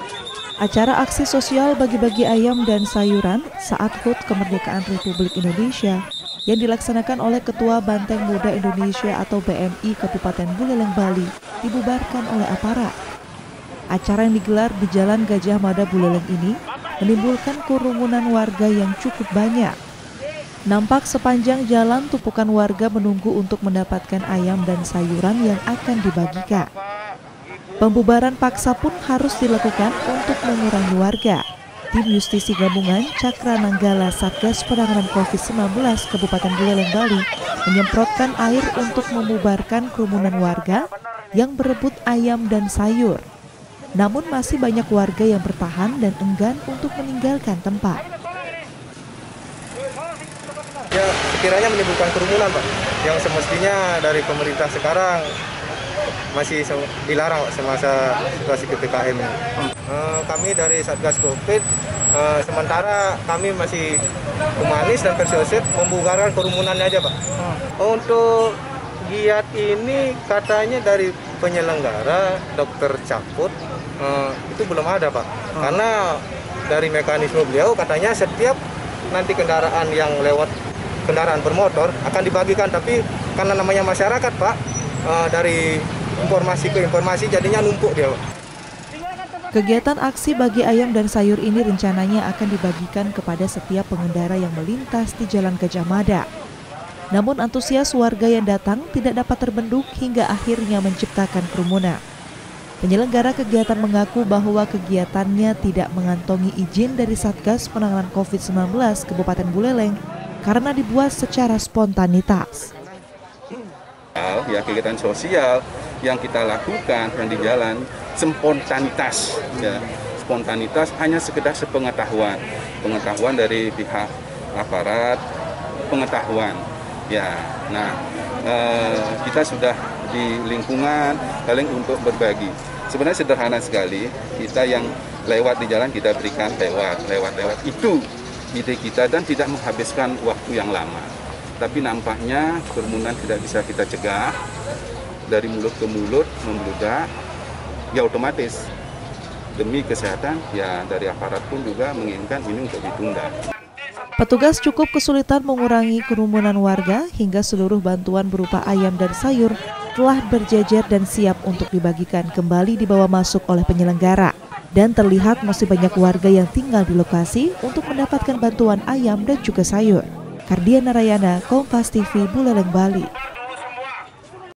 Acara aksi sosial bagi-bagi ayam dan sayuran saat HUT Kemerdekaan Republik Indonesia yang dilaksanakan oleh Ketua Banteng Muda Indonesia atau BMI Kabupaten Buleleng, Bali dibubarkan oleh aparat. Acara yang digelar di Jalan Gajah Mada Buleleng ini menimbulkan kerumunan warga yang cukup banyak. Nampak sepanjang jalan tumpukan warga menunggu untuk mendapatkan ayam dan sayuran yang akan dibagikan. Pembubaran paksa pun harus dilakukan untuk mengurangi warga. Tim Justisi Gabungan Cakra Nanggala Satgas Penanganan COVID-19 Kabupaten Buleleng, Bali menyemprotkan air untuk membubarkan kerumunan warga yang berebut ayam dan sayur. Namun masih banyak warga yang bertahan dan enggan untuk meninggalkan tempat. Ya, sekiranya menimbulkan kerumunan, Pak, yang semestinya dari pemerintah sekarang masih dilarang semasa situasi PPKM. Kami dari Satgas Covid sementara kami masih humanis dan persuasif membubarkan kerumunannya aja, Pak. Untuk giat ini katanya dari penyelenggara Dokter Cakut itu belum ada, Pak. Karena dari mekanisme beliau katanya setiap nanti kendaraan yang lewat kendaraan bermotor akan dibagikan, tapi karena namanya masyarakat, Pak, dari informasi ke informasi jadinya numpuk dia, Pak. Kegiatan aksi bagi ayam dan sayur ini rencananya akan dibagikan kepada setiap pengendara yang melintas di Jalan Gajah Mada. Namun antusias warga yang datang tidak dapat terbendung hingga akhirnya menciptakan kerumunan. Penyelenggara kegiatan mengaku bahwa kegiatannya tidak mengantongi izin dari Satgas Penanganan COVID-19 Kabupaten Buleleng karena dibuat secara spontanitas. Ya, kegiatan sosial yang kita lakukan yang di jalan spontanitas, ya, spontanitas hanya sekedar sepengetahuan dari pihak aparat, pengetahuan. Ya, nah kita sudah di lingkungan saling untuk berbagi. Sebenarnya sederhana sekali, kita yang lewat di jalan kita berikan lewat itu ide kita dan tidak menghabiskan waktu yang lama. Tapi nampaknya kerumunan tidak bisa kita cegah, dari mulut ke mulut membludak, ya otomatis demi kesehatan ya dari aparat pun juga menginginkan ini untuk ditunda. Petugas cukup kesulitan mengurangi kerumunan warga hingga seluruh bantuan berupa ayam dan sayur telah berjejer dan siap untuk dibagikan kembali dibawa masuk oleh penyelenggara. Dan terlihat masih banyak warga yang tinggal di lokasi untuk mendapatkan bantuan ayam dan juga sayur. Kardia Narayana, Kompas TV, Buleleng, Bali.